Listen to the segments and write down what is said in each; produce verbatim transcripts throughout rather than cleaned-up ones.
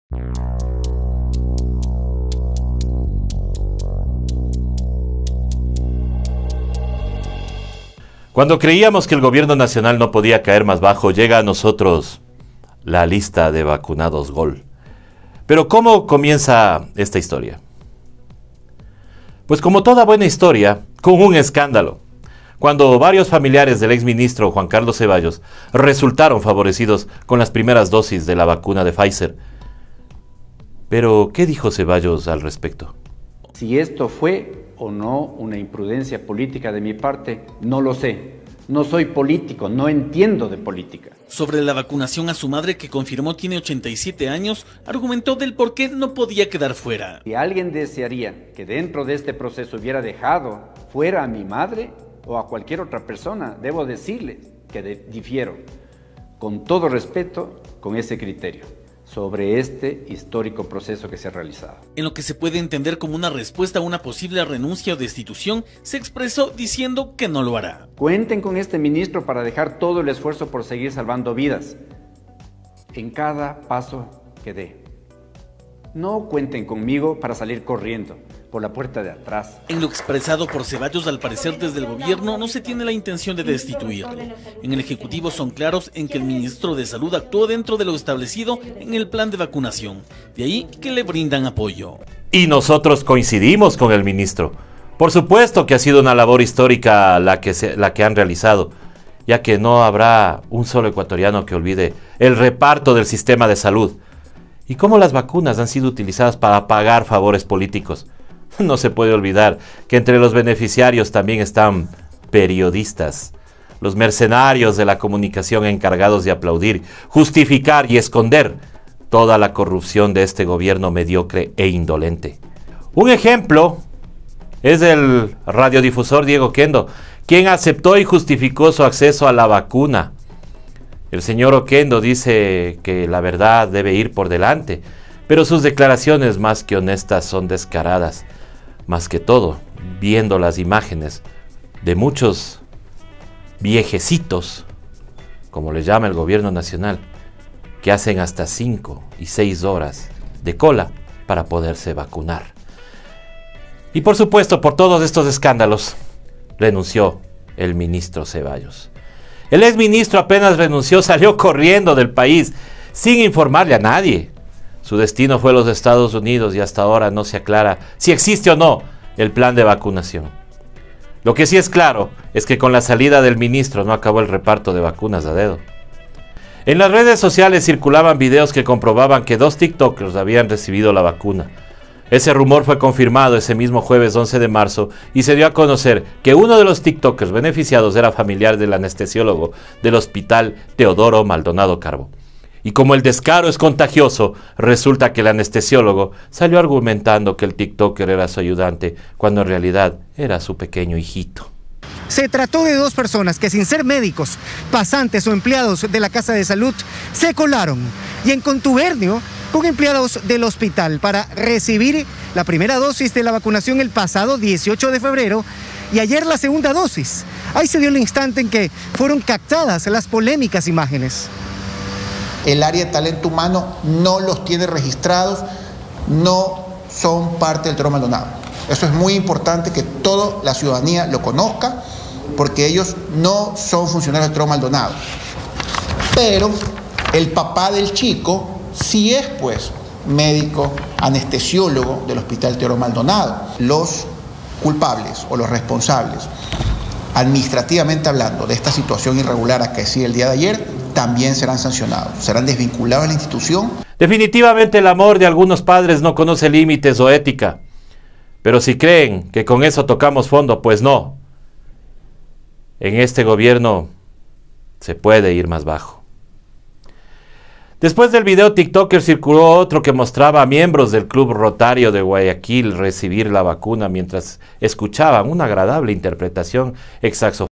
Cuando creíamos que el gobierno nacional no podía caer más bajo, llega a nosotros la lista de vacunados Gol. Pero ¿cómo comienza esta historia? Pues como toda buena historia, con un escándalo. Cuando varios familiares del exministro Juan Carlos Ceballos resultaron favorecidos con las primeras dosis de la vacuna de Pfizer. Pero, ¿qué dijo Ceballos al respecto? Si esto fue o no una imprudencia política de mi parte, no lo sé. No soy político, no entiendo de política. Sobre la vacunación a su madre, que confirmó tiene ochenta y siete años, argumentó del por qué no podía quedar fuera. Si alguien desearía que dentro de este proceso hubiera dejado fuera a mi madre o a cualquier otra persona, debo decirles que de, difiero, con todo respeto, con ese criterio sobre este histórico proceso que se ha realizado. En lo que se puede entender como una respuesta a una posible renuncia o destitución, se expresó diciendo que no lo hará. Cuenten con este ministro para dejar todo el esfuerzo por seguir salvando vidas en cada paso que dé. No cuenten conmigo para salir corriendo por la puerta de atrás. En lo expresado por Ceballos, al parecer desde el gobierno no se tiene la intención de destituirlo. En el Ejecutivo son claros en que el ministro de Salud actuó dentro de lo establecido en el plan de vacunación. De ahí que le brindan apoyo. Y nosotros coincidimos con el ministro. Por supuesto que ha sido una labor histórica la que, se, la que han realizado, ya que no habrá un solo ecuatoriano que olvide el reparto del sistema de salud. Y cómo las vacunas han sido utilizadas para pagar favores políticos. No se puede olvidar que entre los beneficiarios también están periodistas, los mercenarios de la comunicación encargados de aplaudir, justificar y esconder toda la corrupción de este gobierno mediocre e indolente. Un ejemplo es el radiodifusor Diego Oquendo, quien aceptó y justificó su acceso a la vacuna. El señor Oquendo dice que la verdad debe ir por delante, pero sus declaraciones más que honestas son descaradas. Más que todo, viendo las imágenes de muchos viejecitos, como les llama el gobierno nacional, que hacen hasta cinco y seis horas de cola para poderse vacunar. Y por supuesto, por todos estos escándalos, renunció el ministro Ceballos. El exministro apenas renunció, salió corriendo del país, sin informarle a nadie. Su destino fue los Estados Unidos y hasta ahora no se aclara si existe o no el plan de vacunación. Lo que sí es claro es que con la salida del ministro no acabó el reparto de vacunas a dedo. En las redes sociales circulaban videos que comprobaban que dos tiktokers habían recibido la vacuna. Ese rumor fue confirmado ese mismo jueves once de marzo y se dio a conocer que uno de los tiktokers beneficiados era familiar del anestesiólogo del Hospital Teodoro Maldonado Carbo. Y como el descaro es contagioso, resulta que el anestesiólogo salió argumentando que el tiktoker era su ayudante, cuando en realidad era su pequeño hijito. Se trató de dos personas que, sin ser médicos, pasantes o empleados de la Casa de Salud, se colaron y en contubernio con empleados del hospital para recibir la primera dosis de la vacunación el pasado dieciocho de febrero y ayer la segunda dosis. Ahí se dio el instante en que fueron captadas las polémicas imágenes. El área de talento humano no los tiene registrados, no son parte del Teodoro Maldonado. Eso es muy importante que toda la ciudadanía lo conozca, porque ellos no son funcionarios del Teodoro Maldonado. Pero el papá del chico sí es, pues, médico anestesiólogo del Hospital Teodoro Maldonado. Los culpables o los responsables, administrativamente hablando, de esta situación irregular acaecida el día de ayer, también serán sancionados, serán desvinculados de la institución. Definitivamente el amor de algunos padres no conoce límites o ética. Pero si creen que con eso tocamos fondo, pues no. En este gobierno se puede ir más bajo. Después del video tiktoker circuló otro que mostraba a miembros del Club Rotario de Guayaquil recibir la vacuna mientras escuchaban una agradable interpretación ex saxofón.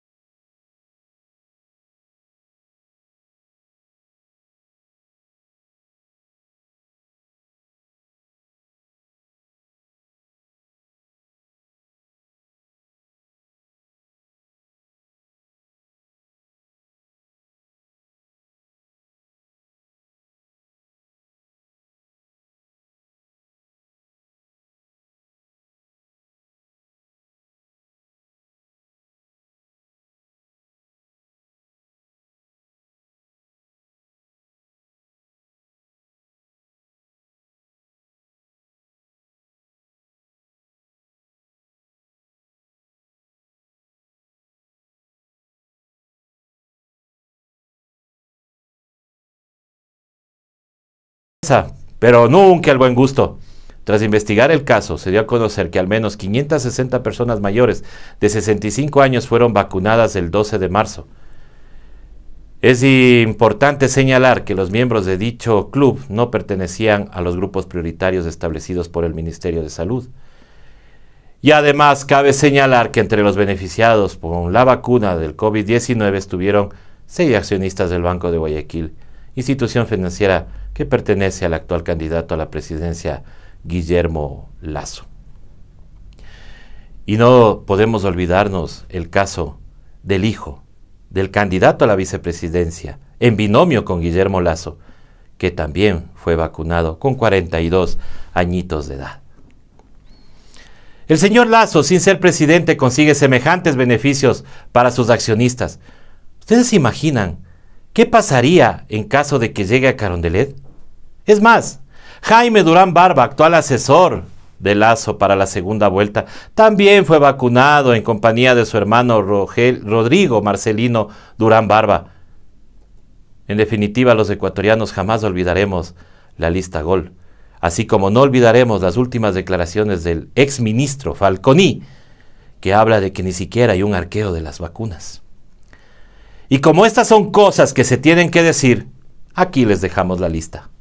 vergüenza, pero nunca el buen gusto. Tras investigar el caso, se dio a conocer que al menos quinientas sesenta personas mayores de sesenta y cinco años fueron vacunadas el doce de marzo. Es importante señalar que los miembros de dicho club no pertenecían a los grupos prioritarios establecidos por el Ministerio de Salud. Y además cabe señalar que entre los beneficiados con la vacuna del COVID diecinueve estuvieron seis accionistas del Banco de Guayaquil, institución financiera que pertenece al actual candidato a la presidencia, Guillermo Lasso. Y no podemos olvidarnos el caso del hijo del candidato a la vicepresidencia, en binomio con Guillermo Lasso, que también fue vacunado con cuarenta y dos añitos de edad. El señor Lasso, sin ser presidente, consigue semejantes beneficios para sus accionistas. ¿Ustedes se imaginan qué pasaría en caso de que llegue a Carondelet? Es más, Jaime Durán Barba, actual asesor de Lasso para la segunda vuelta, también fue vacunado en compañía de su hermano Rogel, Rodrigo Marcelino Durán Barba. En definitiva, los ecuatorianos jamás olvidaremos la lista Gol, así como no olvidaremos las últimas declaraciones del exministro Falconi, que habla de que ni siquiera hay un arqueo de las vacunas. Y como estas son cosas que se tienen que decir, aquí les dejamos la lista.